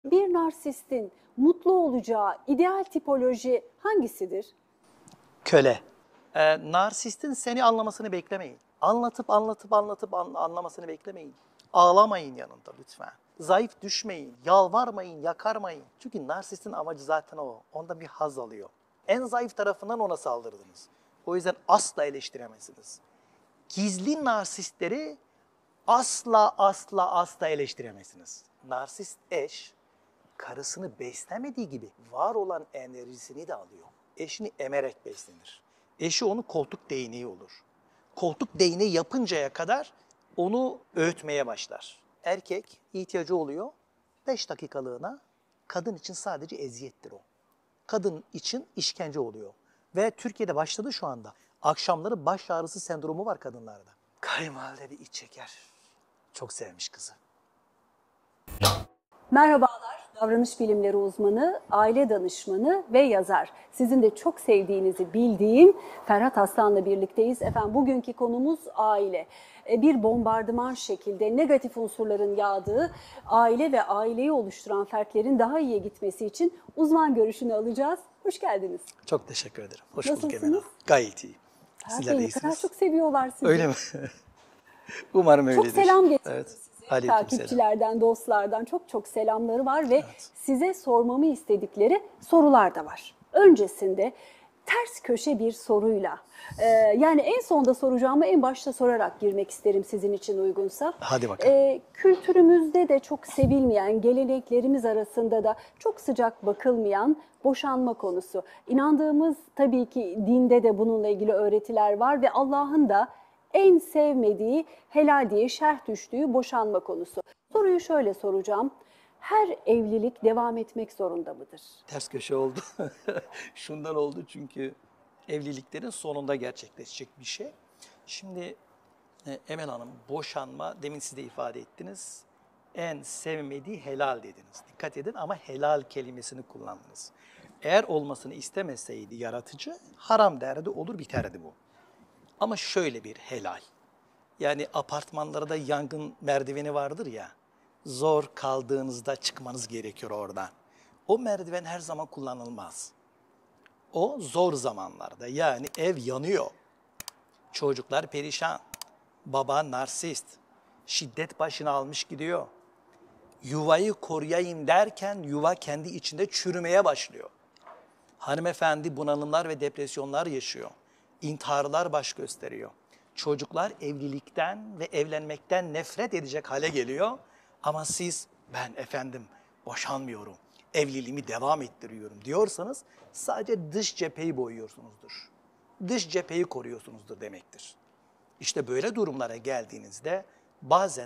Bir narsistin mutlu olacağı ideal tipoloji hangisidir? Köle. Narsistin seni anlamasını beklemeyin. Anlatıp anlamasını beklemeyin. Ağlamayın yanında lütfen. Zayıf düşmeyin, yalvarmayın, yakarmayın. Çünkü narsistin amacı zaten o. Ondan bir haz alıyor. En zayıf tarafından ona saldırdınız. O yüzden asla eleştiremezsiniz. Gizli narsistleri asla eleştiremezsiniz. Narsist eş, karısını beslemediği gibi var olan enerjisini de alıyor. Eşini emerek beslenir. Eşi onun koltuk değneği olur. Koltuk değneği yapıncaya kadar onu öğütmeye başlar. Erkek ihtiyacı oluyor 5 dakikalığına, kadın için sadece eziyettir o. Kadın için işkence oluyor. Ve Türkiye'de başladı şu anda. Akşamları baş ağrısı sendromu var kadınlarda. Kayınvalide bir iç çeker. Çok sevmiş kızı. Merhabalar, davranış bilimleri uzmanı, aile danışmanı ve yazar. Sizin de çok sevdiğinizi bildiğim Ferhat Aslan'la birlikteyiz. Efendim bugünkü konumuz aile. Bir bombardıman şekilde negatif unsurların yağdığı aile ve aileyi oluşturan fertlerin daha iyiye gitmesi için uzman görüşünü alacağız. Hoş geldiniz. Çok teşekkür ederim. Hoş bulduk Nasılsınız? Emine Hanım. Gayet iyi. Ferhat Sizler de Bey, ne kadar iyisiniz. çok seviyorlar sizi. Öyle mi? Umarım öyledir. Çok selam getirdiniz Evet. size. Aleykümselam. Takipçilerden, dostlardan çok selamları var ve size sormamı istedikleri sorular da var. Öncesinde ters köşe bir soruyla, yani en sonda soracağımı en başta sorarak girmek isterim sizin için uygunsa. Hadi bakalım. Kültürümüzde de çok sevilmeyen, geleneklerimiz arasında da çok sıcak bakılmayan boşanma konusu. İnandığımız tabii ki dinde de bununla ilgili öğretiler var ve Allah'ın da en sevmediği, helal diye şerh düştüğü boşanma konusu. Soruyu şöyle soracağım. Her evlilik devam etmek zorunda mıdır? Ters köşe oldu. Şundan oldu çünkü evliliklerin sonunda gerçekleşecek bir şey. Şimdi Emel Hanım, boşanma, demin siz de ifade ettiniz. En sevmediği helal dediniz. Dikkat edin ama helal kelimesini kullandınız. Eğer olmasını istemeseydi yaratıcı, haram derdi, olur biterdi bu. Ama şöyle bir helal. Yani apartmanlarda yangın merdiveni vardır ya, zor kaldığınızda çıkmanız gerekiyor oradan. O merdiven her zaman kullanılmaz. O zor zamanlarda, yani ev yanıyor, çocuklar perişan, baba narsist, şiddet başına almış gidiyor. Yuvayı koruyayım derken yuva kendi içinde çürümeye başlıyor. Hanımefendi bunalımlar ve depresyonlar yaşıyor. İntiharlar baş gösteriyor. Çocuklar evlilikten ve evlenmekten nefret edecek hale geliyor. Ama siz, ben efendim boşanmıyorum, evliliğimi devam ettiriyorum diyorsanız sadece dış cepheyi boyuyorsunuzdur. Dış cepheyi koruyorsunuzdur demektir. İşte böyle durumlara geldiğinizde bazen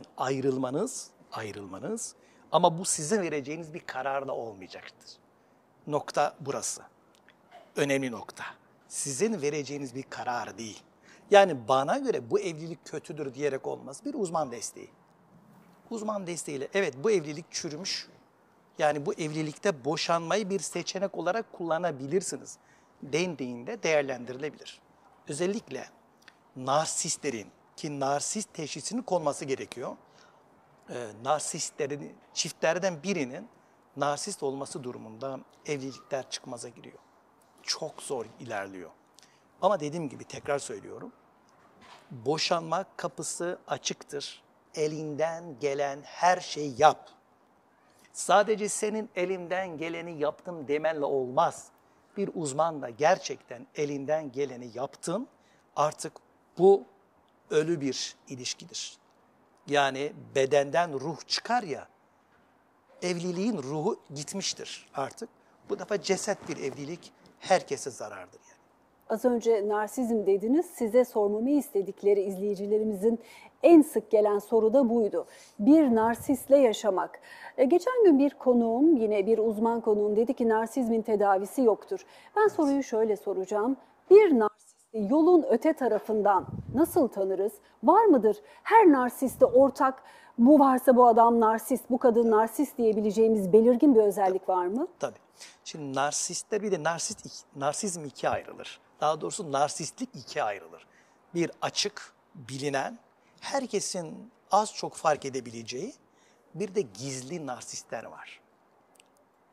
ayrılmanız ama bu sizin vereceğiniz bir karar da olmayacaktır. Nokta burası. Önemli nokta. Sizin vereceğiniz bir karar değil. Yani bana göre bu evlilik kötüdür diyerek olmaz. Bir uzman desteği. Uzman desteğiyle evet bu evlilik çürümüş. Yani bu evlilikte boşanmayı bir seçenek olarak kullanabilirsiniz dendiğinde değerlendirilebilir. Özellikle narsistlerin, ki narsist teşhisinin konması gerekiyor. Narsistlerin, çiftlerden birinin narsist olması durumunda evlilikler çıkmaza giriyor. Çok zor ilerliyor. Ama dediğim gibi tekrar söylüyorum. Boşanma kapısı açıktır. Elinden gelen her şeyi yap. Sadece senin elinden geleni yaptım demenle olmaz. Bir uzmanla gerçekten elinden geleni yaptın. Artık bu ölü bir ilişkidir. Yani bedenden ruh çıkar ya, evliliğin ruhu gitmiştir artık. Bu defa ceset bir evlilik herkese zarardır yani. Az önce narsizm dediniz. Size sormamı istedikleri izleyicilerimizin en sık gelen soru da buydu. Bir narsistle yaşamak. Geçen gün bir konuğum, yine bir uzman konuğum dedi ki narsizmin tedavisi yoktur. Ben soruyu şöyle soracağım. Bir narsisti yolun öte tarafından nasıl tanırız? Var mıdır her narsiste ortak, bu varsa bu adam narsist, bu kadın narsist diyebileceğimiz belirgin bir özellik var mı? Tabii. Şimdi narsistler, bir de narsizm ikiye ayrılır. Daha doğrusu narsistlik ikiye ayrılır. Bir açık, bilinen, herkesin az çok fark edebileceği, bir de gizli narsistler var.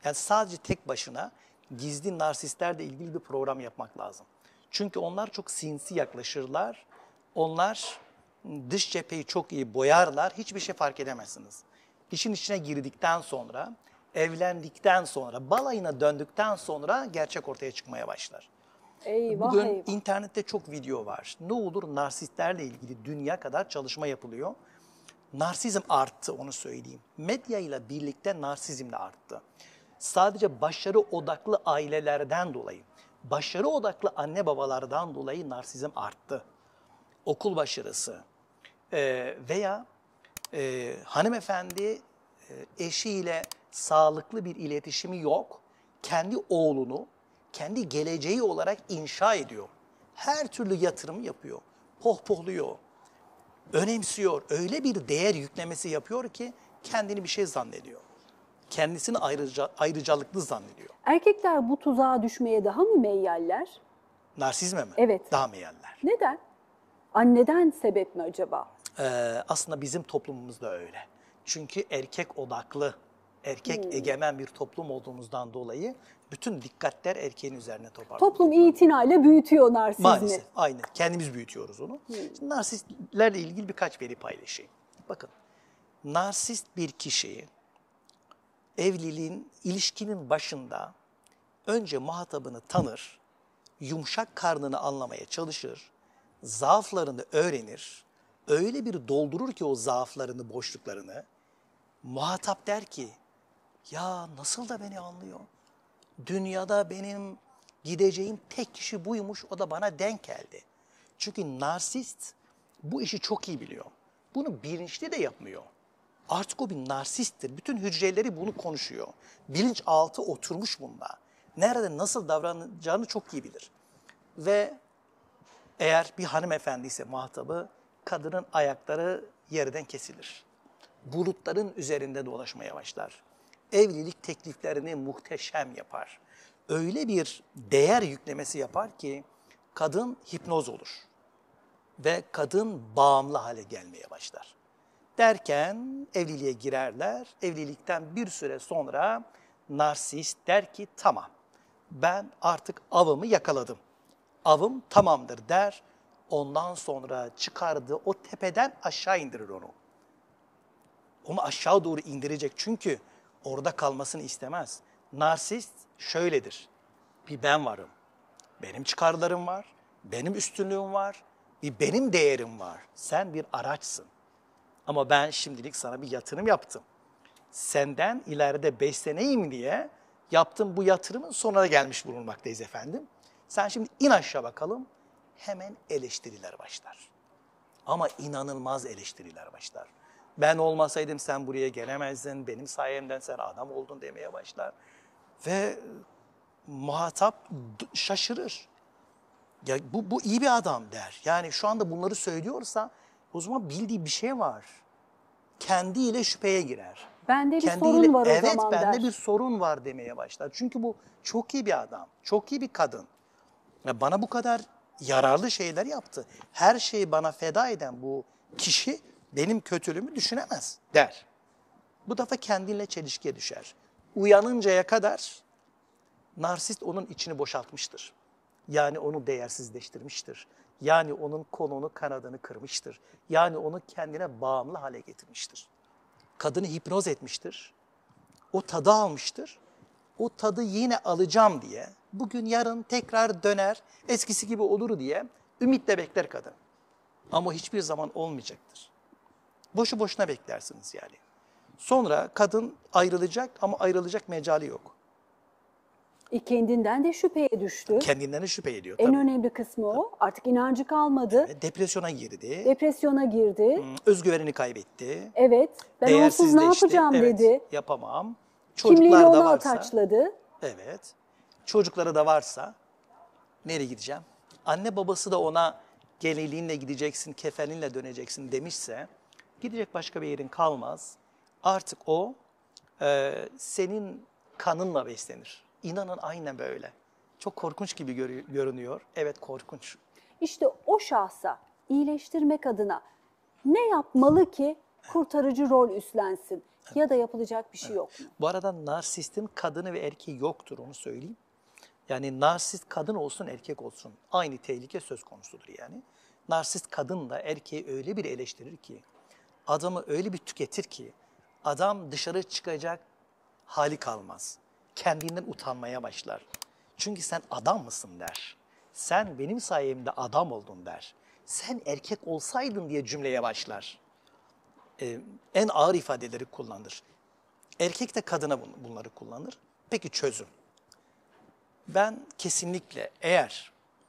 Yani sadece tek başına gizli narsistlerle ilgili bir program yapmak lazım. Çünkü onlar çok sinsi yaklaşırlar. Onlar dış cepheyi çok iyi boyarlar. Hiçbir şey fark edemezsiniz. İşin içine girdikten sonra, evlendikten sonra, balayına döndükten sonra gerçek ortaya çıkmaya başlar. Eyvah Bugün eyvah. internette çok video var. Ne olur narsistlerle ilgili dünya kadar çalışma yapılıyor. Narsizm arttı, onu söyleyeyim. Medya ile birlikte narsizm de arttı. Sadece başarı odaklı ailelerden dolayı, başarı odaklı anne babalardan dolayı narsizm arttı. Okul başarısı veya hanımefendi eşiyle sağlıklı bir iletişimi yok. Kendi oğlunu, kendi geleceği olarak inşa ediyor. Her türlü yatırım yapıyor. Pohpohluyor, önemsiyor. Öyle bir değer yüklemesi yapıyor ki kendini bir şey zannediyor. Kendisini ayrıcalıklı zannediyor. Erkekler bu tuzağa düşmeye daha mı meyyeller? Narsizme mi? Evet. Daha meyaller. Neden? Anneden sebep mi acaba? Aslında bizim toplumumuzda öyle. Çünkü erkek odaklı, erkek egemen bir toplum olduğumuzdan dolayı bütün dikkatler erkeğin üzerine toparlanıyor. Toplum itinayla büyütüyor narsizmi. Maalesef, aynen. Kendimiz büyütüyoruz onu. Şimdi narsistlerle ilgili birkaç veri paylaşayım. Bakın, narsist bir kişiyi ilişkinin başında önce muhatabını tanır, yumuşak karnını anlamaya çalışır, zaaflarını öğrenir, öyle bir doldurur ki o zaaflarını, boşluklarını, muhatap der ki, ya nasıl da beni anlıyor? Dünyada benim gideceğim tek kişi buymuş, o da bana denk geldi. Çünkü narsist bu işi çok iyi biliyor. Bunu bilinçli de yapmıyor. Artık o bir narsisttir. Bütün hücreleri bunu konuşuyor. Bilinçaltı oturmuş bunda. Nerede nasıl davranacağını çok iyi bilir. Ve eğer bir hanımefendi ise muhatabı, kadının ayakları yerden kesilir. Bulutların üzerinde dolaşmaya başlar. Evlilik tekliflerini muhteşem yapar. Öyle bir değer yüklemesi yapar ki kadın hipnoz olur. Ve kadın bağımlı hale gelmeye başlar. Derken evliliğe girerler. Evlilikten bir süre sonra narsist der ki tamam, ben artık avımı yakaladım. Avım tamamdır der. Ondan sonra çıkardığı o tepeden aşağı indirir onu. Onu aşağı doğru indirecek çünkü orada kalmasını istemez. Narsist şöyledir. Bir ben varım. Benim çıkarlarım var. Benim üstünlüğüm var. Bir benim değerim var. Sen bir araçsın. Ama ben şimdilik sana bir yatırım yaptım. Senden ileride besleneyim diye yaptığım bu yatırımın sonuna gelmiş bulunmaktayız efendim. Sen şimdi in aşağı bakalım. Hemen eleştiriler başlar. Ama inanılmaz eleştiriler başlar. Ben olmasaydım sen buraya gelemezdin, benim sayemden sen adam oldun demeye başlar. Ve muhatap şaşırır. Ya bu iyi bir adam der. Yani şu anda bunları söylüyorsa o zaman bildiği bir şey var. Kendiyle şüpheye girer. Bende bir Kendiyle, sorun var o evet, zaman bende der. bir sorun var demeye başlar. Çünkü bu çok iyi bir adam, çok iyi bir kadın. Ya bana bu kadar yararlı şeyler yaptı. Her şeyi bana feda eden bu kişi benim kötülüğümü düşünemez der. Bu defa kendinle çelişkiye düşer. Uyanıncaya kadar narsist onun içini boşaltmıştır. Yani onu değersizleştirmiştir. Yani onun kolunu kanadını kırmıştır. Yani onu kendine bağımlı hale getirmiştir. Kadını hipnoz etmiştir. O tadı almıştır. O tadı yine alacağım diye, bugün yarın tekrar döner, eskisi gibi olur diye ümitle bekler kadın. Ama hiçbir zaman olmayacaktır. Boşu boşuna beklersiniz yani. Sonra kadın ayrılacak ama ayrılacak mecali yok. Kendinden de şüpheye düştü. Kendinden de şüphe ediyor En tabii. önemli kısmı o. Artık inancı kalmadı. Depresyona girdi, Depresyona girdi. özgüvenini kaybetti, Evet. Ben onsuz ne yapacağım Evet, dedi. yapamam. Kimliğini Çocuklar da ona varsa, ataçladı. evet. Çocukları da varsa nereye gideceğim? Anne babası da ona geleliğinle gideceksin, kefeninle döneceksin demişse gidecek başka bir yerin kalmaz. Artık o senin kanınla beslenir. İnanın aynen böyle. Çok korkunç gibi görünüyor. Evet, korkunç. İşte o şahsa iyileştirmek adına ne yapmalı ki kurtarıcı rol üstlensin? ya da yapılacak bir şey yok mu? Bu arada narsistin kadını ve erkeği yoktur, onu söyleyeyim. Yani narsist kadın olsun erkek olsun aynı tehlike söz konusudur yani. Narsist kadın da erkeği öyle bir eleştirir ki, adamı öyle bir tüketir ki, adam dışarı çıkacak hali kalmaz. Kendinden utanmaya başlar. Çünkü sen adam mısın der. Sen benim sayemde adam oldun der. Sen erkek olsaydın diye cümleye başlar. En ağır ifadeleri kullanır. Erkek de kadına bunları kullanır. Peki çözüm? Ben kesinlikle eğer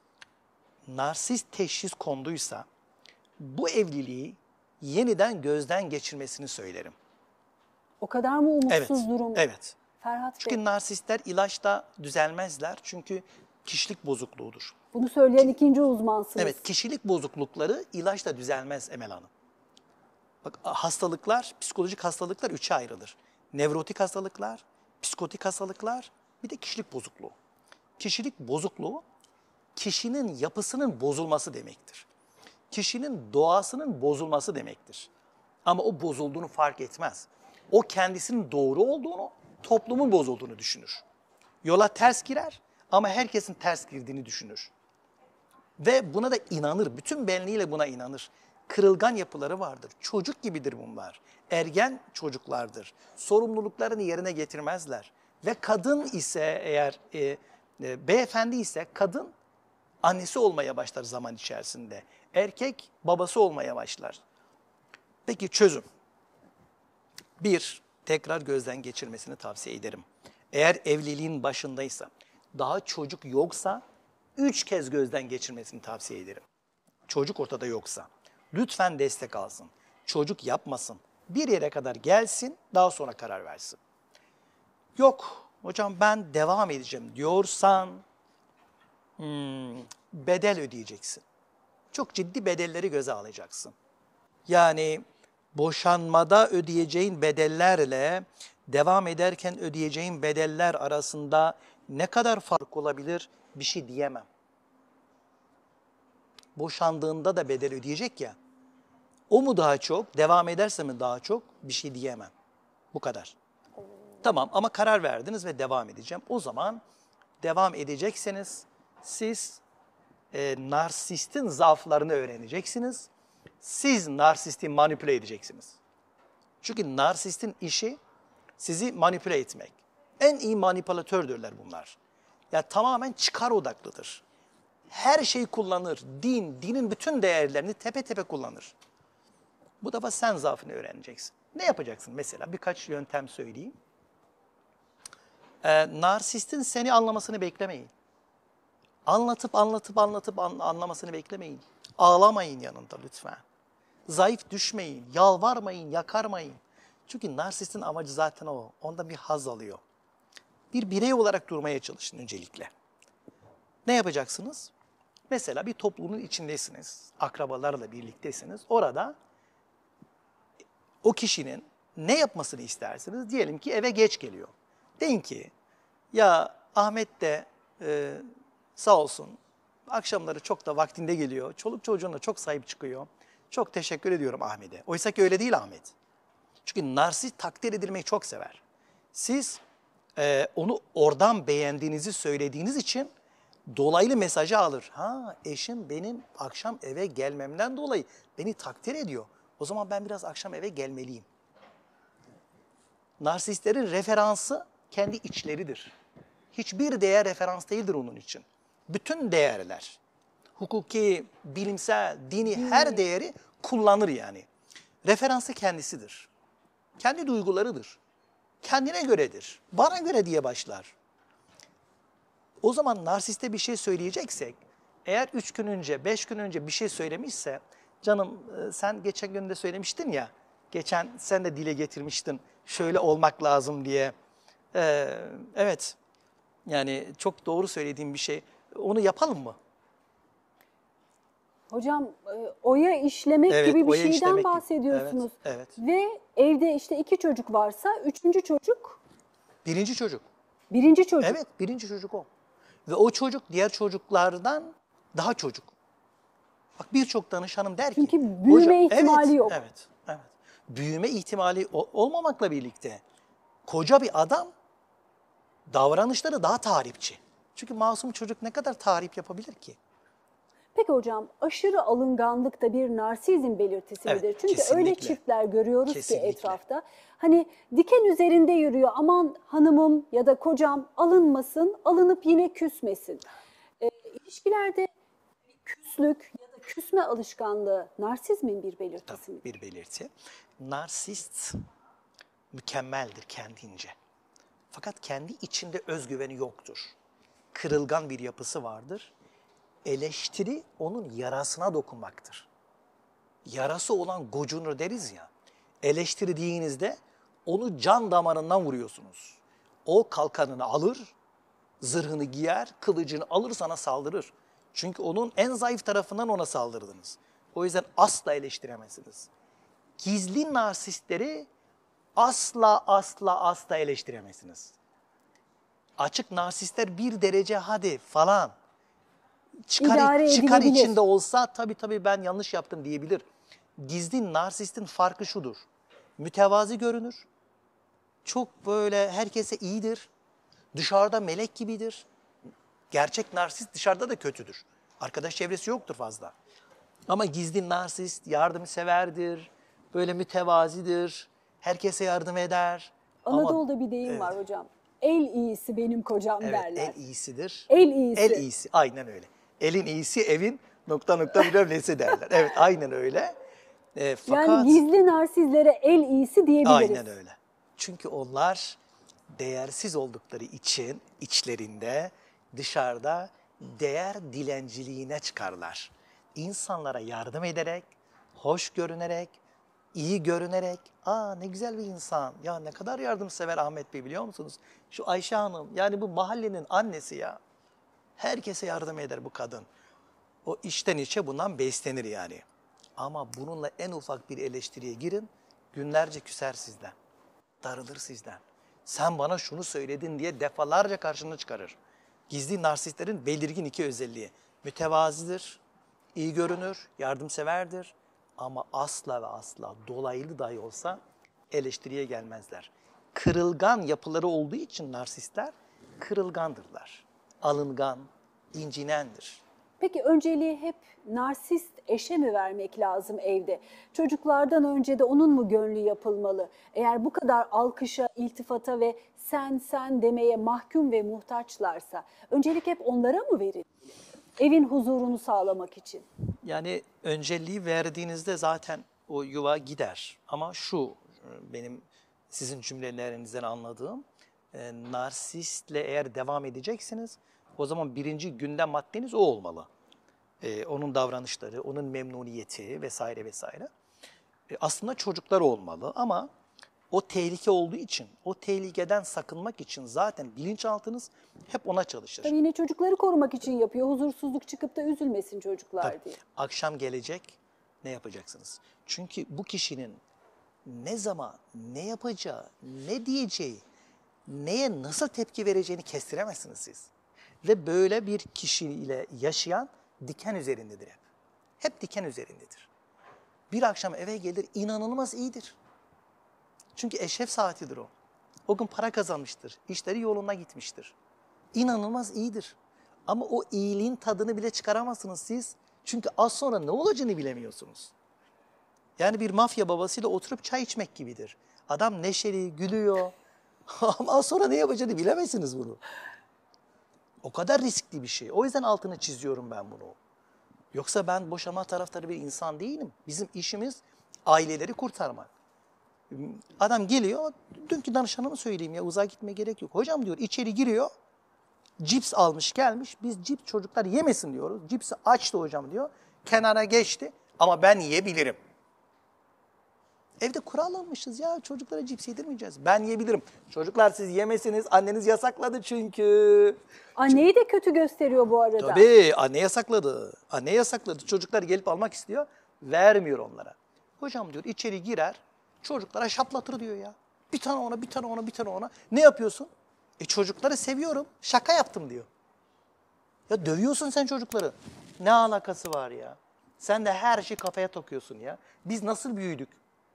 narsist teşhis konduysa bu evliliği yeniden gözden geçirmesini söylerim. O kadar mı umutsuz Evet, durum? evet. Ferhat Bey, Çünkü narsistler ilaçla düzelmezler. Çünkü kişilik bozukluğudur. bunu söyleyen ikinci uzmansınız. Evet, kişilik bozuklukları ilaçla düzelmez Emel Hanım. Bak hastalıklar, psikolojik hastalıklar üçe ayrılır. Nevrotik hastalıklar, psikotik hastalıklar, bir de kişilik bozukluğu. Kişilik bozukluğu, kişinin yapısının bozulması demektir. Kişinin doğasının bozulması demektir. Ama o bozulduğunu fark etmez. O kendisinin doğru olduğunu, toplumun bozulduğunu düşünür. Yola ters girer ama herkesin ters girdiğini düşünür. Ve buna da inanır, bütün benliğiyle buna inanır. Kırılgan yapıları vardır, çocuk gibidir bunlar. Ergen çocuklardır, sorumluluklarını yerine getirmezler. Ve kadın ise eğer, beyefendi ise kadın annesi olmaya başlar zaman içerisinde. Erkek babası olmaya başlar. Peki çözüm? Bir, tekrar gözden geçirmesini tavsiye ederim. Eğer evliliğin başındaysa, daha çocuk yoksa 3 kez gözden geçirmesini tavsiye ederim. Çocuk ortada yoksa. Lütfen destek alsın. Çocuk yapmasın. Bir yere kadar gelsin, daha sonra karar versin. Yok, hocam ben devam edeceğim diyorsan bedel ödeyeceksin. Çok ciddi bedelleri göze alacaksın. Yani boşanmada ödeyeceğin bedellerle devam ederken ödeyeceğin bedeller arasında ne kadar fark olabilir bir şey diyemem. Boşandığında da bedel ödeyecek ya. O mu daha çok, devam ederse mi daha çok bir şey diyemem. Bu kadar. Tamam ama karar verdiniz ve devam edeceğim. O zaman devam edecekseniz siz narsistin zaaflarını öğreneceksiniz. Siz narsisti manipüle edeceksiniz. Çünkü narsistin işi sizi manipüle etmek. En iyi manipülatördürler bunlar. Ya tamamen çıkar odaklıdır. Her şeyi kullanır. Dinin bütün değerlerini tepe tepe kullanır. Bu defa sen zaafını öğreneceksin. Ne yapacaksın mesela? Birkaç yöntem söyleyeyim. Narsistin seni anlamasını beklemeyin. Anlatıp anlamasını beklemeyin. Ağlamayın yanında lütfen. Zayıf düşmeyin, yalvarmayın, yakarmayın. Çünkü narsistin amacı zaten o. Onda bir haz alıyor. Bir birey olarak durmaya çalışın öncelikle. Ne yapacaksınız? Mesela bir toplumun içindesiniz, akrabalarla birliktesiniz. Orada o kişinin ne yapmasını istersiniz? Diyelim ki eve geç geliyor. Deyin ki, ya Ahmet de sağ olsun akşamları çok da vaktinde geliyor. Çoluk çocuğuna çok sahip çıkıyor. Çok teşekkür ediyorum Ahmet'e. Oysa ki öyle değil Ahmet. Çünkü narsist takdir edilmeyi çok sever. Siz onu oradan beğendiğinizi söylediğiniz için dolaylı mesajı alır. Ha, eşim benim akşam eve gelmemden dolayı beni takdir ediyor. O zaman ben biraz akşam eve gelmeliyim. Narsistlerin referansı kendi içleridir. Hiçbir değer referans değildir onun için. Bütün değerler, hukuki, bilimsel, dini her değeri kullanır yani. Referansı kendisidir. Kendi duygularıdır. Kendine göredir. Bana göre diye başlar. O zaman narsiste bir şey söyleyeceksek, eğer 3 gün önce, 5 gün önce bir şey söylemişse, canım sen geçen gün de söylemiştin ya, geçen sen de dile getirmiştin, şöyle olmak lazım diye. Evet, yani çok doğru söylediğim bir şey. Onu yapalım mı? Hocam oya işlemek Evet, gibi bir oya şeyden işlemek gibi. bahsediyorsunuz. Evet, evet. Ve evde işte 2 çocuk varsa 3. çocuk Birinci çocuk. 1. çocuk. Evet, birinci çocuk o. Ve o çocuk diğer çocuklardan daha çocuk. Bak birçok danışanım der ki... Çünkü büyüme ihtimali evet, yok. Evet, evet. büyüme ihtimali olmamakla birlikte koca bir adam davranışları daha tahripçi. Çünkü masum çocuk ne kadar tahrip yapabilir ki? Peki hocam, aşırı alınganlık da bir narsizm belirtisi Evet, midir? Çünkü öyle kesinlikle. çiftler görüyoruz Kesinlikle. ki etrafta. Hani diken üzerinde yürüyor, aman hanımım ya da kocam alınmasın, alınıp yine küsmesin. İlişkilerde küslük ya da küsme alışkanlığı narsizmin bir belirtisi mi? Bir belirti. Narsist mükemmeldir kendince. Fakat kendi içinde özgüveni yoktur. Kırılgan bir yapısı vardır. Eleştiri onun yarasına dokunmaktır. Yarası olan gocunur deriz ya. Eleştirdiğinizde onu can damarından vuruyorsunuz. O kalkanını alır, zırhını giyer, kılıcını alır sana saldırır. Çünkü onun en zayıf tarafından ona saldırdınız. O yüzden asla eleştiremezsiniz. Gizli narsistleri asla eleştiremezsiniz. Açık narsistler bir derece hadi falan. İdare Çıkar edilebilir. içinde olsa tabii ben yanlış yaptım diyebilir. Gizli narsistin farkı şudur. Mütevazi görünür. Çok böyle herkese iyidir. Dışarıda melek gibidir. Gerçek narsist dışarıda da kötüdür. Arkadaş çevresi yoktur fazla. Ama gizli narsist yardımseverdir. Böyle mütevazidir. Herkese yardım eder. Anadolu'da bir deyim var hocam. El iyisi benim kocam Evet, derler. el iyisidir. El iyisi. El iyisi, aynen öyle. Elin iyisi evin ... bilmem nesi derler. Evet, aynen öyle. Fakat Yani gizli narsizlere el iyisi diyebiliriz. aynen öyle. Çünkü onlar değersiz oldukları için içlerinde, dışarıda değer dilenciliğine çıkarlar. İnsanlara yardım ederek, hoş görünerek, iyi görünerek, aa ne güzel bir insan, ya ne kadar yardımsever Ahmet Bey biliyor musunuz? Şu Ayşe Hanım, yani bu mahallenin annesi ya. Herkese yardım eder bu kadın. O içten içe bundan beslenir yani. Ama bununla en ufak bir eleştiriye girin, günlerce küser sizden. Darılır sizden. Sen bana şunu söyledin diye defalarca karşına çıkarır. Gizli narsistlerin belirgin iki özelliği. Mütevazidir, iyi görünür, yardımseverdir ama asla ve asla dolaylı dahi olsa eleştiriye gelmezler. Kırılgan yapıları olduğu için narsistler kırılgandırlar. Alıngan, incinendir. Peki önceliği hep narsist eşe mi vermek lazım evde? Çocuklardan önce de onun mu gönlü yapılmalı? Eğer bu kadar alkışa, iltifata ve sen demeye mahkum ve muhtaçlarsa öncelik hep onlara mı verilmeli? Evin huzurunu sağlamak için. Yani önceliği verdiğinizde zaten o yuva gider. Ama şu benim sizin cümlelerinizden anladığım, narsistle eğer devam edeceksiniz o zaman birinci gündem maddeniz o olmalı. Onun davranışları, onun memnuniyeti vesaire vesaire. Aslında çocuklar olmalı ama o tehlike olduğu için, o tehlikeden sakınmak için zaten bilinçaltınız hep ona çalışır. Tabii yine çocukları korumak için yapıyor. Huzursuzluk çıkıp da üzülmesin çocuklar Tabii. diye. Akşam gelecek, ne yapacaksınız? Çünkü bu kişinin ne zaman, ne yapacağı, ne diyeceği, neye nasıl tepki vereceğini kestiremezsiniz siz. Ve böyle bir kişiyle yaşayan diken üzerindedir hep. Hep diken üzerindedir. Bir akşam eve gelir, inanılmaz iyidir. Çünkü eşref saatidir o. O gün para kazanmıştır, işleri yoluna gitmiştir. İnanılmaz iyidir. Ama o iyiliğin tadını bile çıkaramazsınız siz. Çünkü az sonra ne olacağını bilemiyorsunuz. Yani bir mafya babasıyla oturup çay içmek gibidir. Adam neşeli, gülüyor. Ama az sonra ne yapacağını bilemezsiniz bunu. O kadar riskli bir şey. O yüzden altını çiziyorum ben bunu. Yoksa ben boşanma taraftarı bir insan değilim. Bizim işimiz aileleri kurtarmak. Adam geliyor, dünkü danışanımı söyleyeyim ya uzağa gitmeye gerek yok. Hocam diyor içeri giriyor, cips almış gelmiş, biz cips çocuklar yemesin diyoruz. Cipsi açtı hocam diyor, kenara geçti ama ben yiyebilirim. Evde kural almışız ya çocuklara cips yedirmeyeceğiz. Ben yiyebilirim. Çocuklar siz yemesiniz, anneniz yasakladı çünkü. Anneyi de kötü gösteriyor bu arada. Tabii anne yasakladı. Anne yasakladı. Çocuklar gelip almak istiyor, vermiyor onlara. Hocam diyor içeri girer, çocuklara şaplatır diyor ya. Bir tane ona, bir tane ona, bir tane ona. Ne yapıyorsun? Çocukları seviyorum, şaka yaptım diyor. Ya dövüyorsun sen çocukları. Ne alakası var ya? Sen de her şeyi kafaya takıyorsun ya. Biz nasıl büyüdük?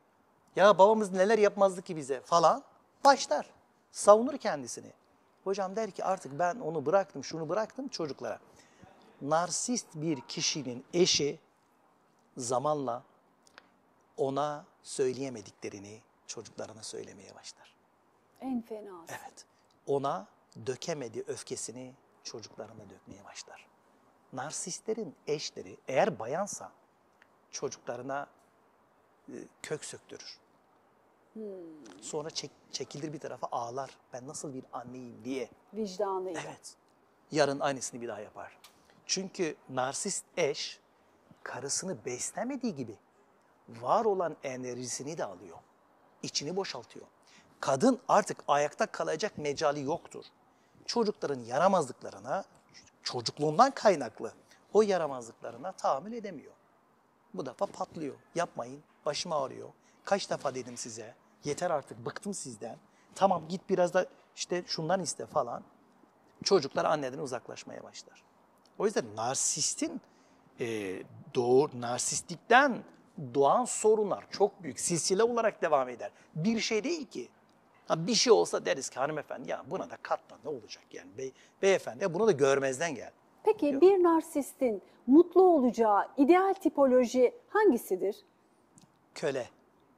Ya babamız neler yapmazdı ki bize falan başlar. Savunur kendisini. Hocam der ki artık ben onu bıraktım, şunu bıraktım çocuklara. Narsist bir kişinin eşi zamanla ona söyleyemediklerini çocuklarına söylemeye başlar. En fenası. Evet. Ona dökemediği öfkesini çocuklarına dökmeye başlar. Narsistlerin eşleri eğer bayansa çocuklarına kök söktürür. Sonra çekilir bir tarafa ağlar. Ben nasıl bir anneyim diye. Vicdanıyla. Evet. Yarın aynısını bir daha yapar. Çünkü narsist eş karısını beslemediği gibi var olan enerjisini de alıyor. İçini boşaltıyor. Kadın artık ayakta kalacak mecali yoktur. Çocukların yaramazlıklarına, çocukluğundan kaynaklı o yaramazlıklarına tahammül edemiyor. Bu defa patlıyor. Yapmayın, başım ağrıyor. Kaç defa dedim size, yeter artık, bıktım sizden. Tamam git biraz da işte şundan iste falan. Çocuklar anneden uzaklaşmaya başlar. O yüzden narsistin narsistlikten doğan sorunlar çok büyük. Silsile olarak devam eder. Bir şey değil ki. Ha, bir şey olsa deriz ki hanımefendi ya buna da katlan ne olacak yani beyefendi ya bunu da görmezden gel. Peki bir narsistin mutlu olacağı ideal tipoloji hangisidir? Köle.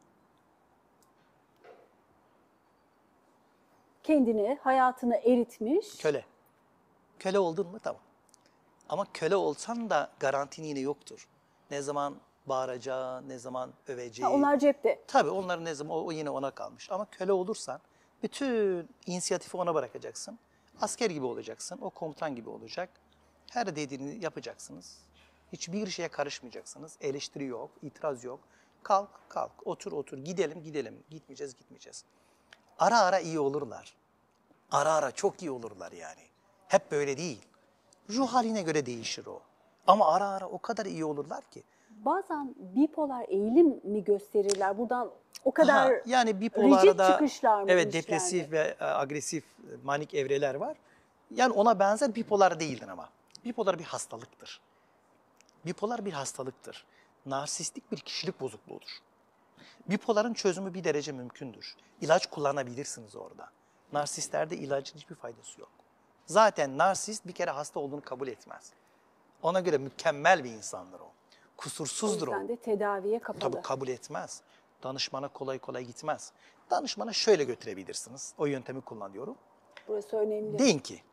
Kendini, hayatını eritmiş. Köle. Köle oldun mu tamam. Ama köle olsan da garantin yine yoktur. Ne zaman bağıracağı, ne zaman öveceği. Ha, onlar cepte. Tabii onların ne zaman o yine ona kalmış. Ama köle olursan bütün inisiyatifi ona bırakacaksın. Asker gibi olacaksın, o komutan gibi olacak. Her dediğini yapacaksınız. Hiçbir şeye karışmayacaksınız. Eleştiri yok, itiraz yok. Kalk, kalk, otur, otur, gidelim, gidelim. Gitmeyeceğiz, gitmeyeceğiz. Ara ara iyi olurlar. Ara ara çok iyi olurlar yani. Hep böyle değil. Ruh haline göre değişir o. Ama ara ara o kadar iyi olurlar ki. Bazen bipolar eğilim mi gösterirler? Buradan o kadar Yani rigid bipolarda çıkışlar mı evet işler depresif mi? ve agresif manik evreler var. Yani ona benzer bipolar değildir ama. Bipolar bir hastalıktır. Bipolar bir hastalıktır. Narsistik bir kişilik bozukluğudur. Bipoların çözümü bir derece mümkündür. İlaç kullanabilirsiniz orada. Narsistlerde ilacın hiçbir faydası yok. Zaten narsist bir kere hasta olduğunu kabul etmez. Ona göre mükemmel bir insandır o. O Kusursuzdur o. yüzden de tedaviye kapalı. Tabii kabul etmez. Danışmana kolay kolay gitmez. Danışmana şöyle götürebilirsiniz. O yöntemi kullanıyorum. Burası önemli. Deyin ki,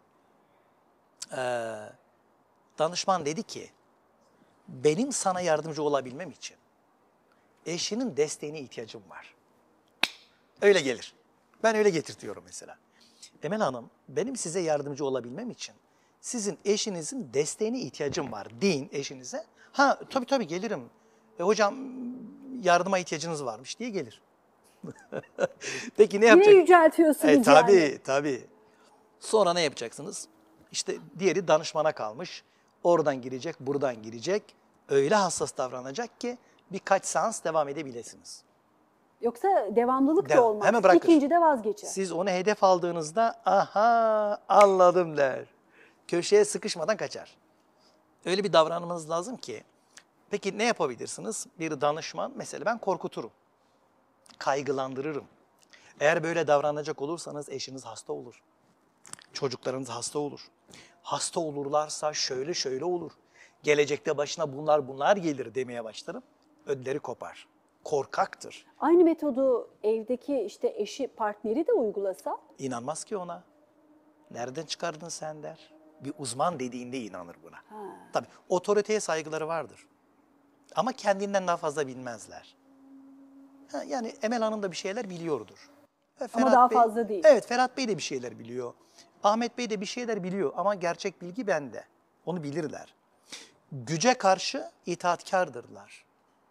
danışman dedi ki, benim sana yardımcı olabilmem için eşinin desteğine ihtiyacım var. Öyle gelir. Ben öyle getirtiyorum mesela. Emel Hanım, benim size yardımcı olabilmem için sizin eşinizin desteğine ihtiyacım var deyin eşinize. Ha tabii gelirim. Hocam yardıma ihtiyacınız varmış diye gelir. Peki ne Yine yapacak? yüceltiyorsunuz Tabii yani. tabii. Sonra ne yapacaksınız? İşte diğeri danışmana kalmış. Oradan girecek, buradan girecek. Öyle hassas davranacak ki birkaç seans devam edebilirsiniz. Yoksa devamlılık da olmaz. Hemen bırakır. İkincide vazgeçer. Siz onu hedef aldığınızda aha anladım der. Köşeye sıkışmadan kaçar. Öyle bir davranmanız lazım ki. Peki ne yapabilirsiniz? Bir danışman mesela ben korkuturum. Kaygılandırırım. Eğer böyle davranacak olursanız eşiniz hasta olur. Çocuklarınız hasta olur. Hasta olurlarsa şöyle şöyle olur. Gelecekte başına bunlar gelir demeye başlarım. Ödleri kopar. Korkaktır. Aynı metodu evdeki işte eşi, partneri de uygulasa? İnanmaz ki ona. Nereden çıkardın sen der. Bir uzman dediğinde inanır buna. Tabii otoriteye saygıları vardır. Ama kendinden daha fazla bilmezler. Yani Emel Hanım da bir şeyler biliyordur. Ama daha fazla değil. Evet Ferhat Bey de bir şeyler biliyor. Ahmet Bey de bir şeyler biliyor ama gerçek bilgi bende. Onu bilirler. Güce karşı itaatkardırlar.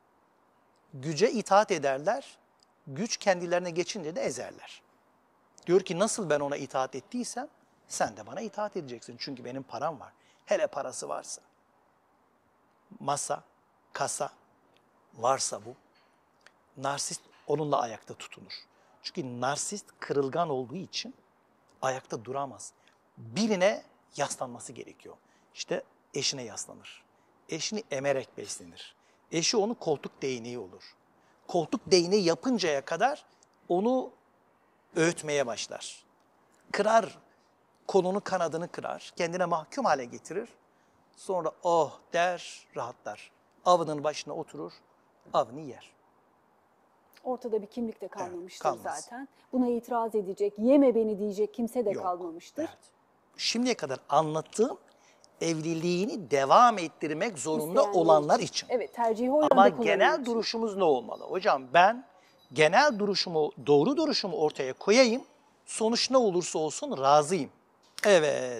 Güce itaat ederler. Güç kendilerine geçince de ezerler. Diyor ki nasıl ben ona itaat ettiysem sen de bana itaat edeceksin. Çünkü benim param var. Hele parası varsa. Masa, kasa varsa bu. Narsist onunla ayakta tutunur. Çünkü narsist kırılgan olduğu için ayakta duramaz. Birine yaslanması gerekiyor. İşte eşine yaslanır. Eşini emerek beslenir. Eşi onun koltuk değneği olur. koltuk değneği yapıncaya kadar onu öğütmeye başlar. Kırar, kolunu kanadını kırar, kendine mahkum hale getirir. Sonra oh der, rahatlar. Avının başına oturur, avını yer. Ortada bir kimlik de kalmamıştır kalmaz. zaten. Buna itiraz edecek, yeme beni diyecek kimse de Yok. kalmamıştır. Evet. Şimdiye kadar anlattığım evliliğini devam ettirmek zorunda İsteyenler olanlar için. için. Evet, tercihi o yönde Ama kullanmak genel için. duruşumuz ne olmalı? Hocam ben genel duruşumu, doğru duruşumu ortaya koyayım. Sonuç ne olursa olsun razıyım. Evet.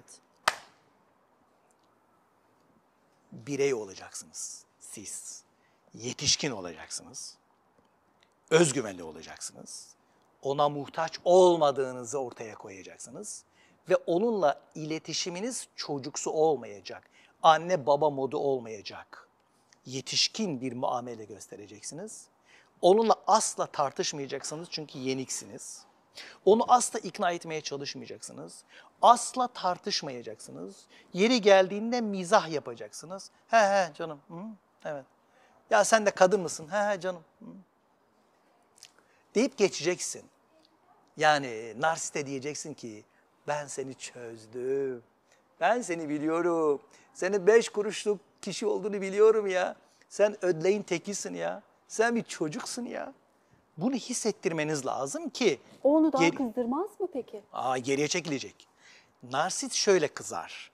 Birey olacaksınız siz. Yetişkin olacaksınız. Özgüvenli olacaksınız. Ona muhtaç olmadığınızı ortaya koyacaksınız. Ve onunla iletişiminiz çocuksu olmayacak. Anne baba modu olmayacak. Yetişkin bir muamele göstereceksiniz. Onunla asla tartışmayacaksınız çünkü yeniksiniz. Onu asla ikna etmeye çalışmayacaksınız. Asla tartışmayacaksınız. Yeri geldiğinde mizah yapacaksınız. He he canım, hı, evet. Ya sen de kadın mısın? He he canım. Hı. Deyip geçeceksin. Yani narsiste diyeceksin ki ben seni çözdüm. Ben seni biliyorum. Senin 5 kuruşluk kişi olduğunu biliyorum ya. Sen ödleğin tekisin ya. Sen bir çocuksun ya. Bunu hissettirmeniz lazım ki O onu daha geri- kızdırmaz mı peki? geriye çekilecek. Narsist şöyle kızar.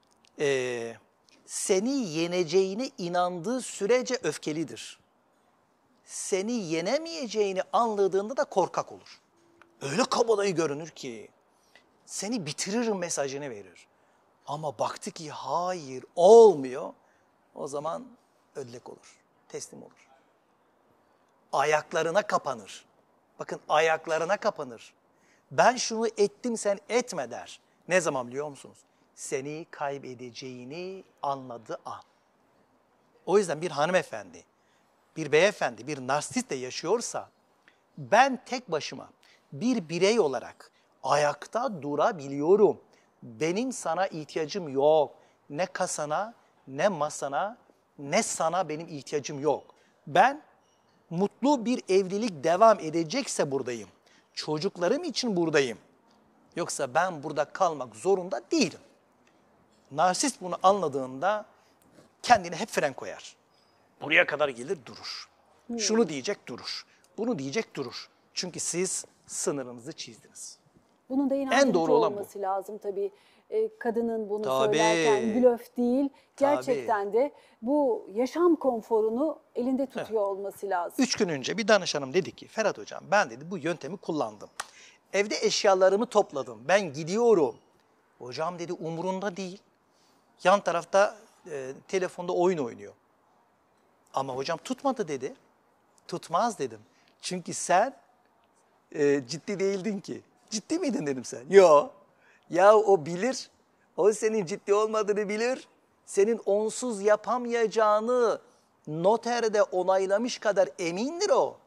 Seni yeneceğine inandığı sürece öfkelidir. Seni yenemeyeceğini anladığında da korkak olur. Öyle kabadayı görünür ki seni bitiririm mesajını verir. Ama baktı ki hayır olmuyor. O zaman ödlek olur, teslim olur. Ayaklarına kapanır. Bakın ayaklarına kapanır. Ben şunu ettim sen etme der. Ne zaman biliyor musunuz? Seni kaybedeceğini anladığı an. O yüzden bir hanımefendi, bir beyefendi, bir narsist de yaşıyorsa ben tek başıma bir birey olarak ayakta durabiliyorum. Benim sana ihtiyacım yok. Ne kasana, ne masana, ne sana benim ihtiyacım yok. Ben mutlu bir evlilik devam edecekse buradayım. Çocuklarım için buradayım. Yoksa ben burada kalmak zorunda değilim. Narsist bunu anladığında kendine hep fren koyar. Buraya kadar gelir durur. Şunu diyecek durur. Bunu diyecek durur. Çünkü siz sınırınızı çizdiniz. Bunun da inandırıcı doğru olan bu. olması lazım tabii. Kadının bunu Tabii. söylerken blöf değil, Tabii. gerçekten de bu yaşam konforunu elinde tutuyor olması lazım. 3 gün önce bir danışanım dedi ki Ferhat Hocam ben dedi bu yöntemi kullandım. Evde eşyalarımı topladım. Ben gidiyorum. Hocam dedi umurunda değil. Yan tarafta telefonda oyun oynuyor. Ama hocam tutmadı dedi. Tutmaz dedim. Çünkü sen ciddi değildin ki. Ciddi miydin dedim sen. Yo. Ya o bilir. O senin ciddi olmadığını bilir. Senin onsuz yapamayacağını noterde onaylamış kadar emindir o.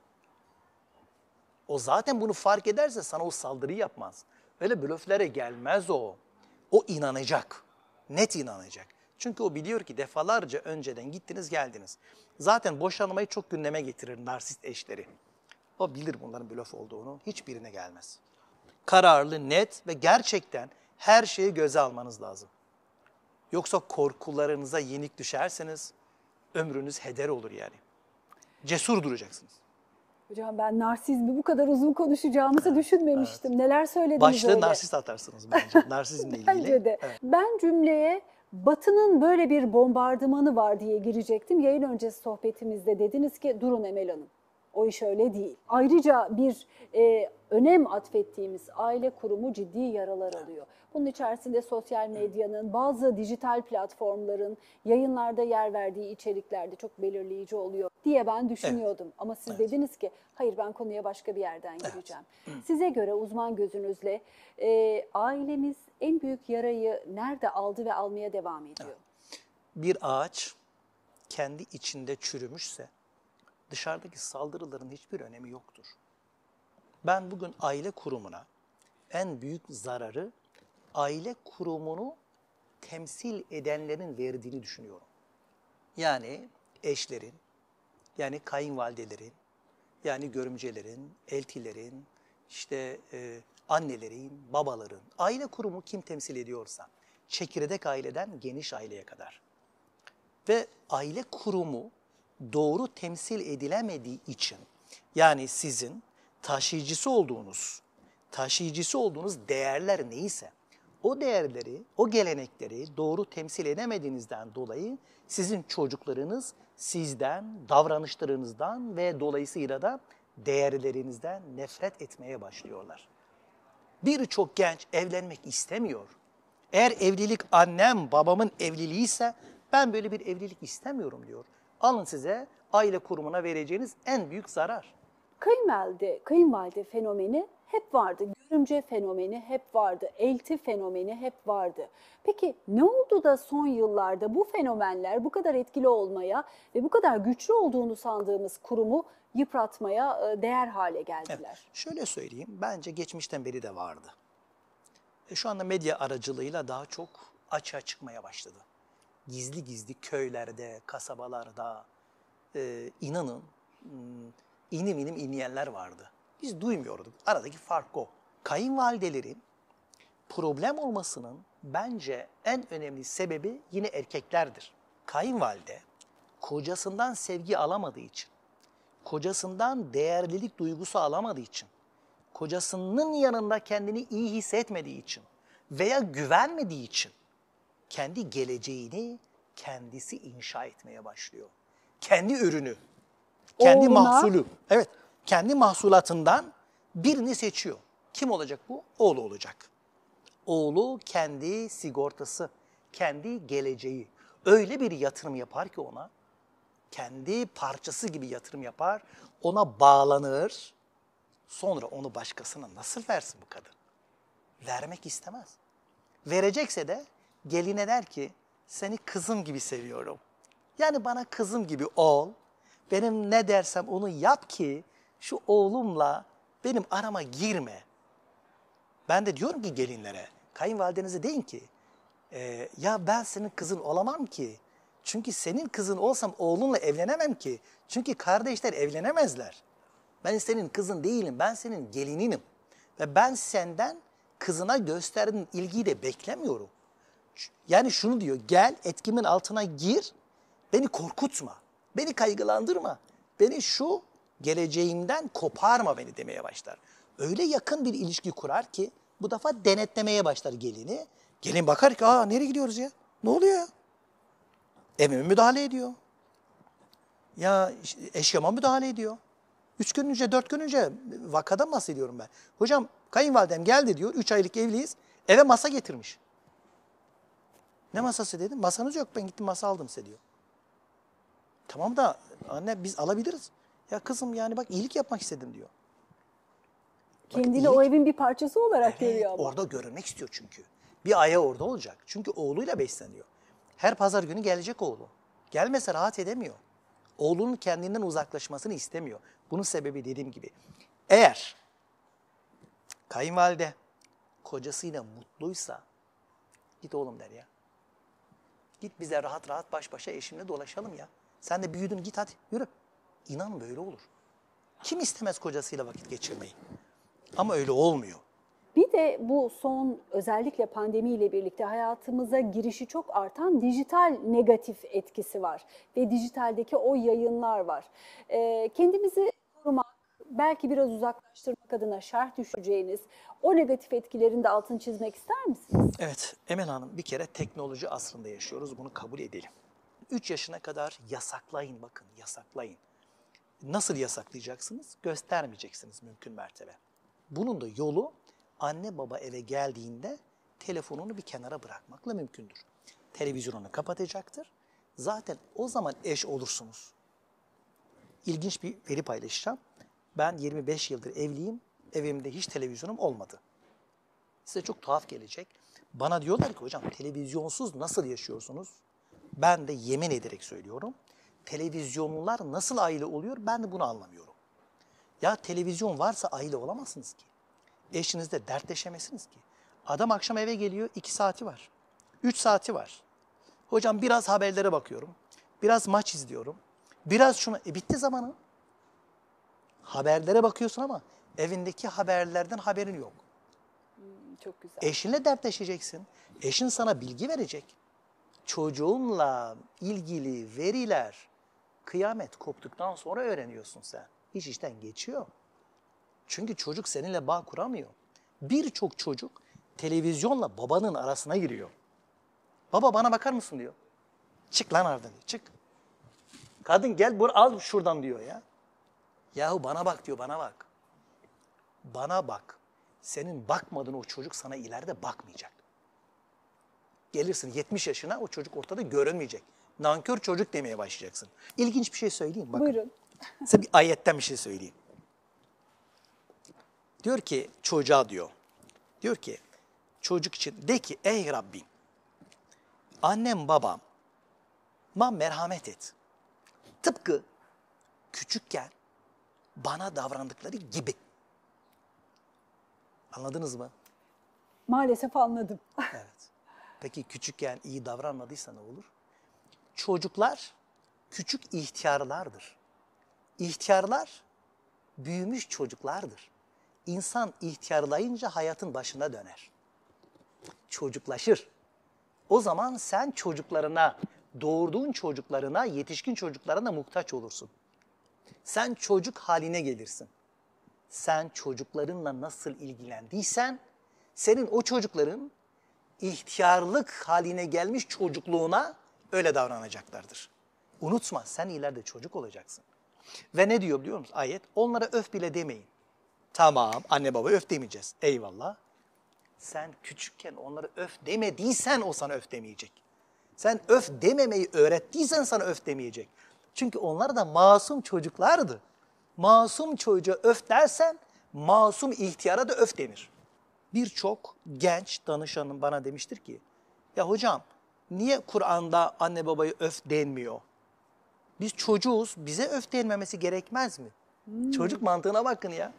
O zaten bunu fark ederse sana o saldırıyı yapmaz. Öyle blöflere gelmez o. O inanacak. Net inanacak. Çünkü o biliyor ki defalarca önceden gittiniz geldiniz. Zaten boşanmayı çok gündeme getirir narsist eşleri. O bilir bunların blöf olduğunu. Hiçbirine gelmez. Kararlı, net ve gerçekten her şeyi göze almanız lazım. Yoksa korkularınıza yenik düşerseniz ömrünüz heder olur yani. Cesur duracaksınız. Hocam ben narsizmi bu kadar uzun konuşacağımızı düşünmemiştim. Neler söylediniz Başlığı öyle. narsist atarsınız bence. Narsizmle ilgili. Bence de. Evet. Ben cümleye Batı'nın böyle bir bombardımanı var diye girecektim. Yayın öncesi sohbetimizde dediniz ki durun Emel Hanım. O iş öyle değil. Ayrıca bir önem atfettiğimiz aile kurumu ciddi yaralar alıyor. Bunun içerisinde sosyal medyanın, bazı dijital platformların yayınlarda yer verdiği içeriklerde çok belirleyici oluyor diye ben düşünüyordum. Ama siz dediniz ki hayır ben konuya başka bir yerden gireceğim. Size göre uzman gözünüzle ailemiz en büyük yarayı nerede aldı ve almaya devam ediyor? Bir ağaç kendi içinde çürümüşse dışarıdaki saldırıların hiçbir önemi yoktur. Ben bugün aile kurumuna en büyük zararı aile kurumunu temsil edenlerin verdiğini düşünüyorum. Yani eşlerin, yani kayınvalidelerin, Yani görümcelerin, eltilerin, işte annelerin, babaların, aile kurumu kim temsil ediyorsa, çekirdek aileden geniş aileye kadar. Ve aile kurumu doğru temsil edilemediği için, yani sizin taşıyıcısı olduğunuz değerler neyse, o değerleri, o gelenekleri doğru temsil edemediğinizden dolayı sizin çocuklarınız sizden, davranışlarınızdan ve dolayısıyla da değerlerinizden nefret etmeye başlıyorlar. Birçok genç evlenmek istemiyor. Eğer evlilik annem, babamın evliliği ise ben böyle bir evlilik istemiyorum diyor. Alın size aile kurumuna vereceğiniz en büyük zarar. Kayınvalide fenomeni hep vardı. Görümce fenomeni hep vardı. Elti fenomeni hep vardı. Peki ne oldu da son yıllarda bu fenomenler bu kadar etkili olmaya ve bu kadar güçlü olduğunu sandığımız kurumu yıpratmaya değer hale geldiler? Evet, şöyle söyleyeyim, bence geçmişten beri de vardı. Şu anda medya aracılığıyla daha çok açığa çıkmaya başladı. Gizli gizli köylerde, kasabalarda, inanın inim inim inleyenler vardı. Biz duymuyorduk. Aradaki fark o. Kayınvalidelerin problem olmasının bence en önemli sebebi yine erkeklerdir. Kayınvalide kocasından sevgi alamadığı için, kocasından değerlilik duygusu alamadığı için, kocasının yanında kendini iyi hissetmediği için veya güvenmediği için kendi geleceğini kendisi inşa etmeye başlıyor. Kendi ürünü, kendi Oğluna, mahsulü, evet, kendi mahsulatından birini seçiyor. Kim olacak bu? Oğlu olacak. Oğlu kendi sigortası, kendi geleceği. Öyle bir yatırım yapar ki ona, kendi parçası gibi yatırım yapar, ona bağlanır. Sonra onu başkasına nasıl versin bu kadın? Vermek istemez. Verecekse de geline der ki, seni kızım gibi seviyorum. Yani bana kızım gibi ol, benim ne dersem onu yap ki şu oğlumla benim arama girme. Ben de diyorum ki gelinlere, kayınvalidenize deyin ki, ya ben senin kızın olamam ki. Çünkü senin kızın olsam oğlunla evlenemem ki. Çünkü kardeşler evlenemezler. Ben senin kızın değilim, ben senin gelininim. Ve ben senden kızına gösterdiğin ilgiyi de beklemiyorum. Yani şunu diyor, gel etkimin altına gir, beni korkutma, beni kaygılandırma, beni şu geleceğimden koparma beni demeye başlar. Öyle yakın bir ilişki kurar ki bu defa denetlemeye başlar gelini. Gelin bakar ki, aa nereye gidiyoruz ya? Ne oluyor ya? Evime müdahale ediyor. Ya eşyama müdahale ediyor. 3 gün önce, 4 gün önce vakadan bahsediyorum ben. Hocam kayınvalidem geldi diyor, 3 aylık evliyiz, eve masa getirmiş. Ne masası dedim, masanız yok, ben gittim masa aldım size diyor. Tamam da anne biz alabiliriz. Ya kızım yani bak iyilik yapmak istedim diyor. kendini o evin bir parçası olarak görüyor ama. Orada görünmek istiyor çünkü. Bir ayağı orada olacak. Çünkü oğluyla besleniyor. Her pazar günü gelecek oğlu. Gelmese rahat edemiyor. Oğlunun kendinden uzaklaşmasını istemiyor. Bunun sebebi dediğim gibi. Eğer kayınvalide kocasıyla mutluysa git oğlum der ya. Git bize rahat rahat baş başa eşimle dolaşalım ya. Sen de büyüdün git hadi yürü. İnan böyle olur. Kim istemez kocasıyla vakit geçirmeyi? Ama öyle olmuyor. Bir de bu son özellikle pandemiyle birlikte hayatımıza girişi çok artan dijital negatif etkisi var. Ve dijitaldeki o yayınlar var. Kendimizi korumak, belki biraz uzaklaştırmak adına şerh düşeceğiniz o negatif etkilerin de altını çizmek ister misiniz? Evet Emel Hanım, bir kere teknoloji asrında yaşıyoruz, bunu kabul edelim. 3 yaşına kadar yasaklayın, bakın yasaklayın. Nasıl yasaklayacaksınız? Göstermeyeceksiniz mümkün mertebe. Bunun da yolu anne baba eve geldiğinde telefonunu bir kenara bırakmakla mümkündür. Televizyonunu kapatacaktır. Zaten o zaman eş olursunuz. İlginç bir veri paylaşacağım. Ben 25 yıldır evliyim. Evimde hiç televizyonum olmadı. Size çok tuhaf gelecek. Bana diyorlar ki hocam televizyonsuz nasıl yaşıyorsunuz? Ben de yemin ederek söylüyorum. Televizyonlular nasıl aile oluyor ben de bunu anlamıyorum. Ya televizyon varsa aile olamazsınız ki. Eşinizle dertleşemezsiniz ki. Adam akşam eve geliyor 2 saati var. 3 saati var. Hocam biraz haberlere bakıyorum. Biraz maç izliyorum. Biraz şuna. Bitti zamanı. Haberlere bakıyorsun ama evindeki haberlerden haberin yok. Çok güzel. Eşinle dertleşeceksin. Eşin sana bilgi verecek. Çocuğunla ilgili veriler kıyamet koptuktan sonra öğreniyorsun sen. İş işten geçiyor. Çünkü çocuk seninle bağ kuramıyor. Birçok çocuk televizyonla babanın arasına giriyor. Baba bana bakar mısın diyor. Çık lan oradan diyor. Çık. Kadın gel al şuradan diyor ya. Yahu bana bak diyor, bana bak. Bana bak. Senin bakmadığın o çocuk sana ileride bakmayacak. Gelirsin 70 yaşına, o çocuk ortada görünmeyecek. Nankör çocuk demeye başlayacaksın. İlginç bir şey söyleyeyim. Bakın. Buyurun. Size bir ayetten bir şey söyleyeyim. Diyor ki çocuğa diyor. Diyor ki çocuk için de ki ey Rabbim annem babam merhamet et. Tıpkı küçükken bana davrandıkları gibi. Anladınız mı? Maalesef anladım. Evet. Peki küçükken iyi davranmadıysa ne olur? Çocuklar küçük ihtiyarlardır. İhtiyarlar büyümüş çocuklardır. İnsan ihtiyarlayınca hayatın başına döner. Çocuklaşır. O zaman sen çocuklarına, doğurduğun çocuklarına, yetişkin çocuklarına muhtaç olursun. Sen çocuk haline gelirsin. Sen çocuklarınla nasıl ilgilendiysen, senin o çocukların ihtiyarlık haline gelmiş çocukluğuna öyle davranacaklardır. Unutma, sen ileride çocuk olacaksın. Ve ne diyor biliyor musun ayet? Onlara öf bile demeyin. Tamam, anne baba öf demeyeceğiz. Eyvallah. Sen küçükken onlara öf demediysen o sana öf demeyecek. Sen öf dememeyi öğrettiysen sana öf demeyecek. Çünkü onlar da masum çocuklardı. Masum çocuğa öf dersen masum ihtiyara da öf denir. Birçok genç danışanım bana demiştir ki, ya hocam niye Kur'an'da anne babaya öf denmiyor? Biz çocuğuz, bize öf denmemesi gerekmez mi? Çocuk mantığına bakın ya.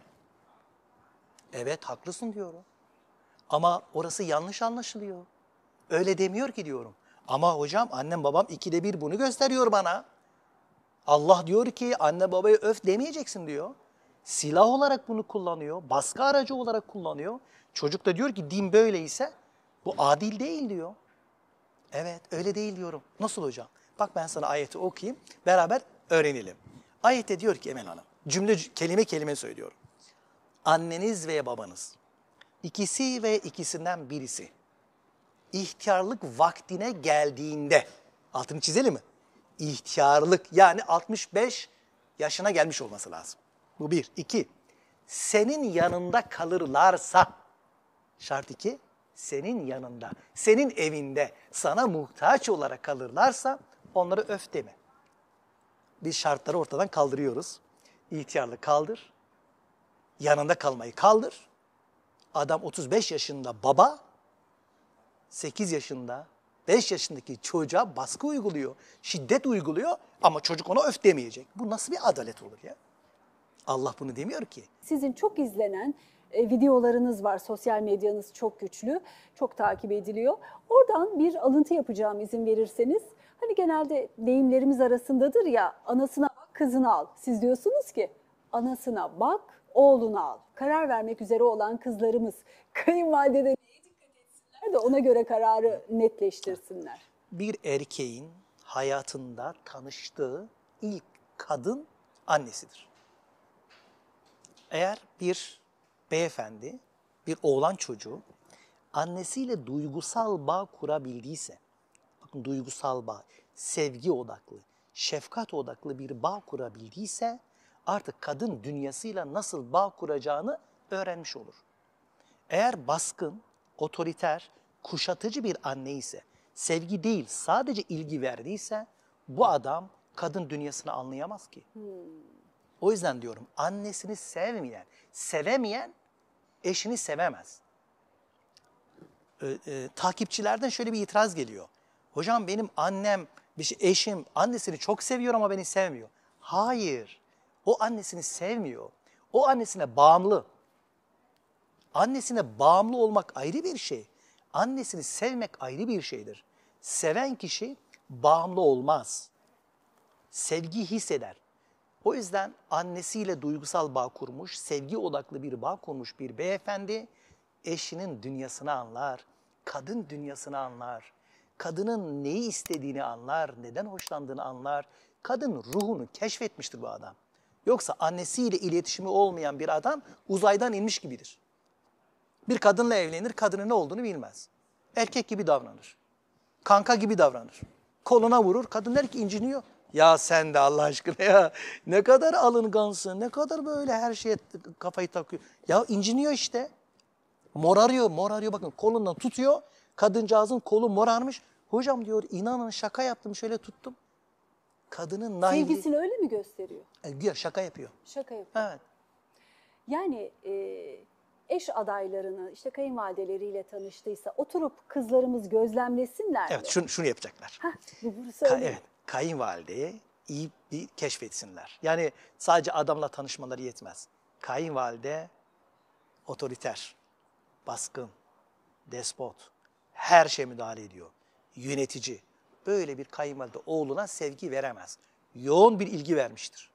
Evet haklısın diyorum. Ama orası yanlış anlaşılıyor. Öyle demiyor ki diyorum. Ama hocam annem babam 2'de 1 bunu gösteriyor bana. Allah diyor ki anne babaya öf demeyeceksin diyor. Silah olarak bunu kullanıyor. Baskı aracı olarak kullanıyor. Çocuk da diyor ki din böyleyse bu adil değil diyor. Evet öyle değil diyorum. Nasıl hocam? Bak ben sana ayeti okuyayım. Beraber öğrenelim. Ayette diyor ki Emel Hanım. Cümle kelime kelime söylüyorum. Anneniz ve babanız. İkisi ve ikisinden birisi. İhtiyarlık vaktine geldiğinde. Altını çizelim mi? İhtiyarlık yani 65 yaşına gelmiş olması lazım. Bu bir. İki, senin yanında kalırlarsa, şart iki, senin yanında, senin evinde sana muhtaç olarak kalırlarsa onlara öf deme. Biz şartları ortadan kaldırıyoruz. İhtiyarlığı kaldır, yanında kalmayı kaldır. Adam 35 yaşında baba, 8 yaşında, 5 yaşındaki çocuğa baskı uyguluyor, şiddet uyguluyor ama çocuk ona öf demeyecek. Bu nasıl bir adalet olur ya? Allah bunu demiyor ki. Sizin çok izlenen videolarınız var. Sosyal medyanız çok güçlü, çok takip ediliyor. Oradan bir alıntı yapacağım izin verirseniz. Hani genelde deyimlerimiz arasındadır ya, anasına bak, kızını al. Siz diyorsunuz ki anasına bak, oğlunu al. Karar vermek üzere olan kızlarımız kayınvalidede neye dikkat etsinler de ona göre kararı netleştirsinler. Bir erkeğin hayatında tanıştığı ilk kadın annesidir. Eğer bir beyefendi, bir oğlan çocuğu annesiyle duygusal bağ kurabildiyse, bakın duygusal bağ, sevgi odaklı, şefkat odaklı bir bağ kurabildiyse artık kadın dünyasıyla nasıl bağ kuracağını öğrenmiş olur. Eğer baskın, otoriter, kuşatıcı bir anne ise, sevgi değil sadece ilgi verdiyse bu adam kadın dünyasını anlayamaz ki. O yüzden diyorum annesini sevmeyen, sevemeyen eşini sevemez. Takipçilerden şöyle bir itiraz geliyor. Hocam benim annem, eşim annesini çok seviyor ama beni sevmiyor. Hayır, o annesini sevmiyor. O annesine bağımlı. Annesine bağımlı olmak ayrı bir şey. Annesini sevmek ayrı bir şeydir. Seven kişi bağımlı olmaz. Sevgi hisseder. O yüzden annesiyle duygusal bağ kurmuş, sevgi odaklı bir bağ kurmuş bir beyefendi eşinin dünyasını anlar, kadın dünyasını anlar, kadının neyi istediğini anlar, neden hoşlandığını anlar. Kadın ruhunu keşfetmiştir bu adam. Yoksa annesiyle iletişimi olmayan bir adam uzaydan inmiş gibidir. Bir kadınla evlenir, kadının ne olduğunu bilmez. Erkek gibi davranır. Kanka gibi davranır. Koluna vurur, kadın der ki inciniyor. Ya sen de Allah aşkına ya ne kadar alıngansın, ne kadar böyle her şeye kafayı takıyor. Ya inciniyor işte. Morarıyor, morarıyor bakın kolundan tutuyor. Kadıncağızın kolu morarmış. Hocam diyor inanın şaka yaptım şöyle tuttum. Kadının naivliği. Sevgisini öyle mi gösteriyor? Güya şaka yapıyor. Şaka yapıyor. Evet. Yani eş adaylarını işte kayınvalideleriyle tanıştıysa oturup kızlarımız gözlemlesinler mi? Evet şunu yapacaklar. Hah, burası öyle. Evet, kayınvalideyi iyi bir keşfetsinler. Yani sadece adamla tanışmaları yetmez. Kayınvalide otoriter, baskın, despot, her şeye müdahale ediyor. Yönetici. Böyle bir kayınvalide oğluna sevgi veremez. Yoğun bir ilgi vermiştir.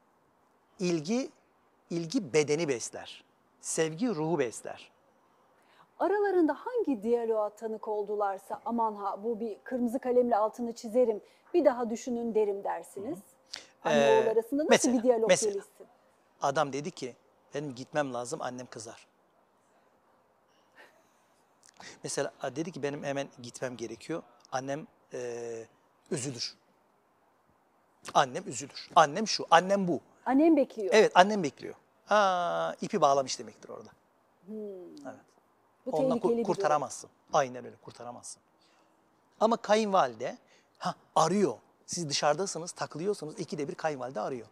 İlgi bedeni besler. Sevgi ruhu besler. Aralarında hangi diyaloğa tanık oldularsa aman ha bu bir kırmızı kalemle altını çizerim bir daha düşünün derim dersiniz. Anne oğul arasında nasıl bir diyalog mesela. gelişsin? Adam dedi ki benim gitmem lazım annem kızar. Mesela dedi ki benim hemen gitmem gerekiyor. Annem üzülür. Annem üzülür. Annem şu, annem bu. Annem bekliyor. Evet annem bekliyor. Ha, ipi bağlamış demektir orada. Evet. Bu Ondan tehlikeli bir durum. kurtaramazsın. Aynen öyle kurtaramazsın. Ama kayınvalide arıyor. Siz dışarıdasınız, takılıyorsunuz. İkide bir kayınvalide arıyor.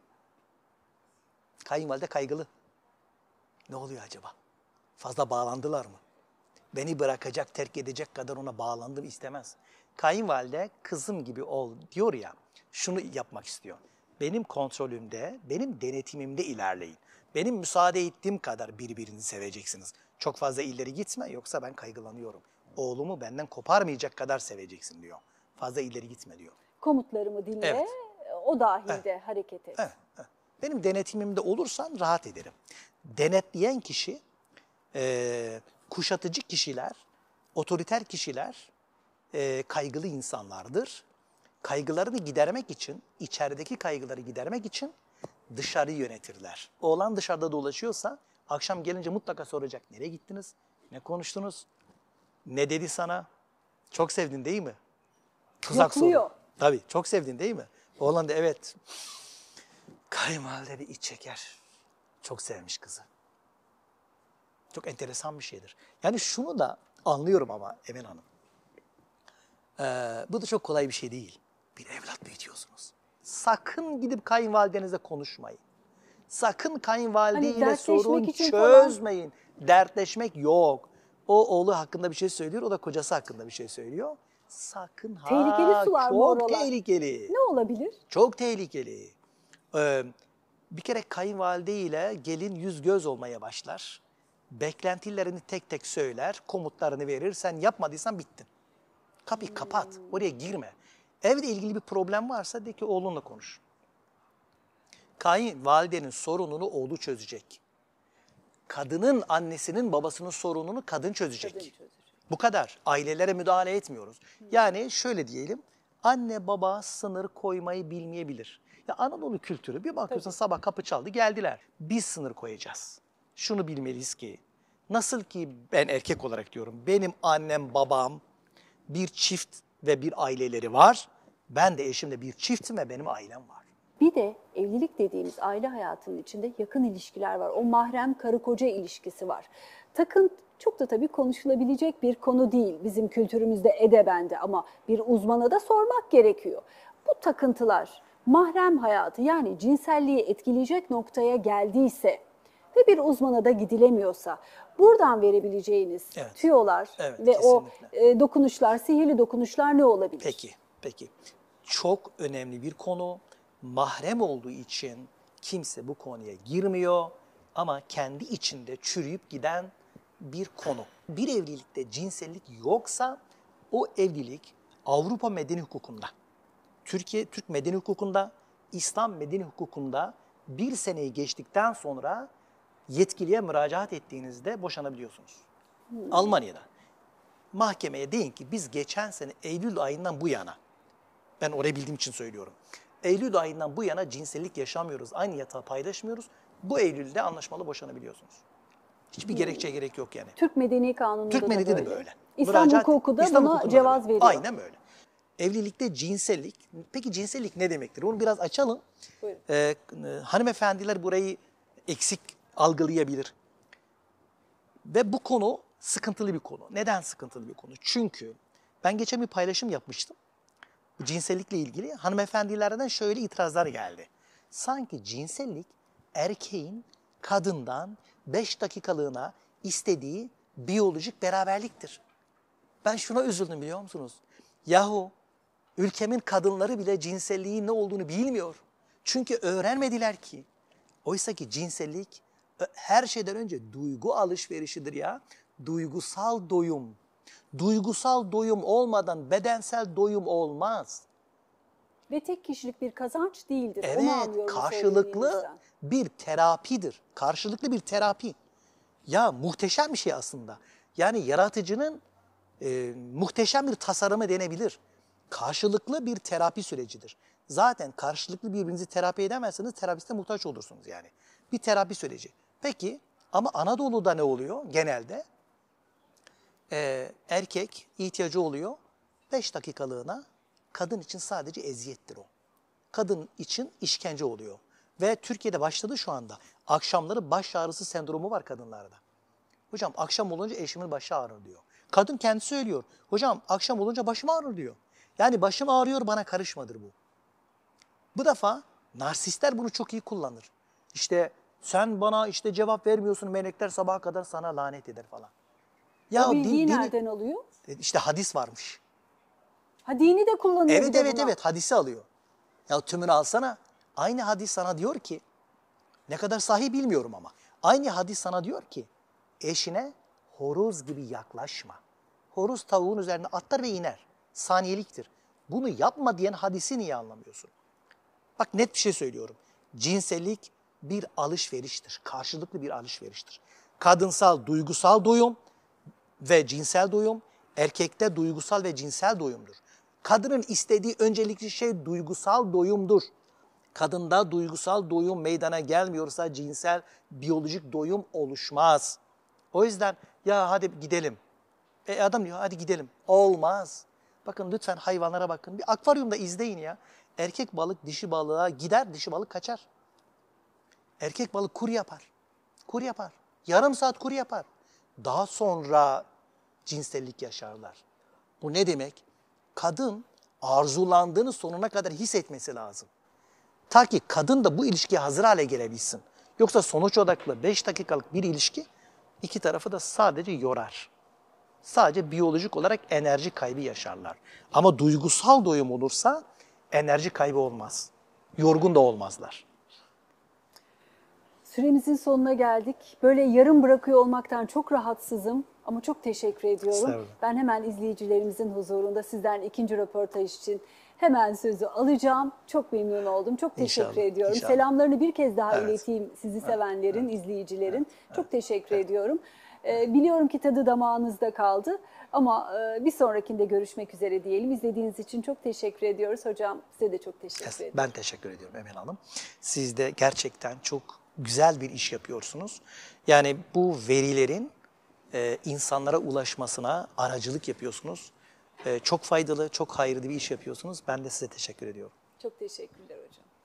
Kayınvalide kaygılı. Ne oluyor acaba? Fazla bağlandılar mı? Beni bırakacak, terk edecek kadar ona bağlandım istemez. Kayınvalide kızım gibi ol diyor ya, şunu yapmak istiyor. Benim kontrolümde, benim denetimimde ilerleyin. Benim müsaade ettiğim kadar birbirini seveceksiniz. Çok fazla ileri gitme yoksa ben kaygılanıyorum. Oğlumu benden koparmayacak kadar seveceksin diyor. Fazla ileri gitme diyor. Komutlarımı dinle, Evet. o dahilde hareket et. Evet, evet. Benim denetimimde olursan rahat ederim. Denetleyen kişi, kuşatıcı kişiler, otoriter kişiler kaygılı insanlardır. Kaygılarını gidermek için, içerideki kaygıları gidermek için dışarıyı yönetirler. Oğlan dışarıda dolaşıyorsa akşam gelince mutlaka soracak. Nereye gittiniz? Ne konuştunuz? Ne dedi sana? Çok sevdin değil mi? Tuzak soru. Yokluyor. Tabii çok sevdin değil mi? Oğlan da evet. Kayınvalide bir iç çeker. Çok sevmiş kızı. Çok enteresan bir şeydir. Yani şunu da anlıyorum ama Emel Hanım. Bu da çok kolay bir şey değil. Bir evlat büyütüyorsunuz. Sakın gidip kayınvalidenizle konuşmayın. Sakın kayınvalideyle Hani dertleşmek sorun için çözmeyin. Dertleşmek yok. O oğlu hakkında bir şey söylüyor, o da kocası hakkında bir şey söylüyor. Sakın ha. Tehlikeli sular mı Çok oralar? tehlikeli. Ne olabilir? Çok tehlikeli. Bir kere kayınvalide ile gelin yüz göz olmaya başlar. Beklentilerini tek tek söyler, komutlarını verir. Sen yapmadıysan bittin. Kapıyı kapat, oraya girme. Evle ilgili bir problem varsa de ki oğlunla konuş. Kayınvalidenin sorununu oğlu çözecek. Kadının, annesinin, babasının sorununu kadın çözecek. Kadın çözecek. Bu kadar. Ailelere müdahale etmiyoruz. Yani şöyle diyelim, anne baba sınır koymayı bilmeyebilir. Ya Anadolu kültürü bir bakıyorsun sabah kapı çaldı geldiler. Biz sınır koyacağız. Şunu bilmeliyiz ki, nasıl ki ben erkek olarak diyorum, benim annem babam bir çift ve bir aileleri var. Ben de eşimle bir çiftim ve benim ailem var. Bir de evlilik dediğimiz aile hayatının içinde yakın ilişkiler var. O mahrem karı koca ilişkisi var. Takın çok da tabii konuşulabilecek bir konu değil bizim kültürümüzde edebende ama bir uzmana da sormak gerekiyor. Bu takıntılar mahrem hayatı yani cinselliği etkileyecek noktaya geldiyse ve bir uzmana da gidilemiyorsa buradan verebileceğiniz Evet. tüyolar Evet, ve o kesinlikle. dokunuşlar, sihirli dokunuşlar ne olabilir? Peki. Çok önemli bir konu. Mahrem olduğu için kimse bu konuya girmiyor ama kendi içinde çürüyüp giden bir konu. Bir evlilikte cinsellik yoksa o evlilik Avrupa medeni hukukunda, Türk medeni hukukunda İslam medeni hukukunda 1 seneyi geçtikten sonra yetkiliye müracaat ettiğinizde boşanabiliyorsunuz. Almanya'da. Mahkemeye deyin ki biz geçen sene Eylül ayından bu yana, ben orayı bildiğim için söylüyorum. Eylül ayından bu yana cinsellik yaşamıyoruz, aynı yatağı paylaşmıyoruz. Bu Eylül'de anlaşmalı boşanabiliyorsunuz. Hiçbir gerekçeye gerek yok yani. Türk Medeni Kanunu'nda Türk da Medeni de böyle. böyle. İslam hukuku da İslam buna hukukunda cevaz böyle. veriyor. Aynen böyle. Evlilikte cinsellik, peki cinsellik ne demektir? Onu biraz açalım. Buyurun. Hanımefendiler burayı eksik algılayabilir. Ve bu konu sıkıntılı bir konu. Neden sıkıntılı bir konu? Çünkü ben geçen bir paylaşım yapmıştım. Bu cinsellikle ilgili hanımefendilerden şöyle itirazlar geldi. Sanki cinsellik erkeğin kadından 5 dakikalığına istediği biyolojik beraberliktir. Ben şuna üzüldüm biliyor musunuz? Yahu ülkemin kadınları bile cinselliğin ne olduğunu bilmiyor. Çünkü öğrenmediler ki. Oysa ki cinsellik her şeyden önce duygu alışverişidir ya. Duygusal doyum. Duygusal doyum olmadan bedensel doyum olmaz. Ve tek kişilik bir kazanç değildir. Onu Evet, anlıyorum karşılıklı söylediğinizden. bir terapidir. Karşılıklı bir terapi. Ya muhteşem bir şey aslında. Yani yaratıcının muhteşem bir tasarımı denebilir. Karşılıklı bir terapi sürecidir. Zaten karşılıklı birbirinizi terapi edemezseniz terapiste muhtaç olursunuz yani. Bir terapi süreci. Peki ama Anadolu'da ne oluyor genelde? Erkek ihtiyacı oluyor 5 dakikalığına, kadın için sadece eziyettir o. Kadın için işkence oluyor. Ve Türkiye'de başladı şu anda. Akşamları baş ağrısı sendromu var kadınlarda. Hocam akşam olunca eşimin başı ağrır diyor. Kadın kendisi söylüyor. Hocam akşam olunca başım ağrır diyor. Yani başım ağrıyor bana karışmadır bu. Bu defa narsistler bunu çok iyi kullanır. İşte sen bana işte cevap vermiyorsun, melekler sabaha kadar sana lanet eder falan. O bilgiyi nereden alıyor? İşte hadis varmış. Ha, dini de kullanıyor bir de buna. Evet hadisi alıyor. Ya tümünü alsana. Aynı hadis sana diyor ki, ne kadar sahih bilmiyorum ama. Aynı hadis sana diyor ki, eşine horoz gibi yaklaşma. Horoz tavuğun üzerine atlar ve iner. Saniyeliktir. Bunu yapma diyen hadisi niye anlamıyorsun? Bak net bir şey söylüyorum. Cinsellik bir alışveriştir. Karşılıklı bir alışveriştir. Kadınsal, duygusal doyum ve cinsel doyum, erkekte duygusal ve cinsel doyumdur. Kadının istediği öncelikli şey duygusal doyumdur. Kadında duygusal doyum meydana gelmiyorsa cinsel, biyolojik doyum oluşmaz. O yüzden ya hadi gidelim. Adam diyor hadi gidelim. Olmaz. Bakın lütfen hayvanlara bakın. Bir akvaryumda izleyin ya. Erkek balık dişi balığa gider, dişi balık kaçar. Erkek balık kur yapar. Kur yapar. Yarım saat kur yapar. Daha sonra cinsellik yaşarlar. Bu ne demek? Kadın arzulandığını sonuna kadar hissetmesi lazım. Ta ki kadın da bu ilişkiye hazır hale gelebilsin. Yoksa sonuç odaklı 5 dakikalık bir ilişki iki tarafı da sadece yorar. Sadece biyolojik olarak enerji kaybı yaşarlar. Ama duygusal doyum olursa enerji kaybı olmaz. Yorgun da olmazlar. Süremizin sonuna geldik. Böyle yarım bırakıyor olmaktan çok rahatsızım ama çok teşekkür ediyorum. Ben hemen izleyicilerimizin huzurunda sizden ikinci röportaj için hemen sözü alacağım. Çok memnun oldum. Çok teşekkür ediyorum. İnşallah. Selamlarını bir kez daha ileteyim sizi sevenlerin, izleyicilerin. Çok teşekkür ediyorum. Biliyorum ki tadı damağınızda kaldı ama bir sonrakinde görüşmek üzere diyelim. İzlediğiniz için çok teşekkür ediyoruz. Hocam size de çok teşekkür ederim. Ben teşekkür ediyorum Emel Hanım. Siz de gerçekten çok güzel bir iş yapıyorsunuz. Yani bu verilerin insanlara ulaşmasına aracılık yapıyorsunuz. Çok faydalı, çok hayırlı bir iş yapıyorsunuz. Ben de size teşekkür ediyorum. Çok teşekkürler hocam.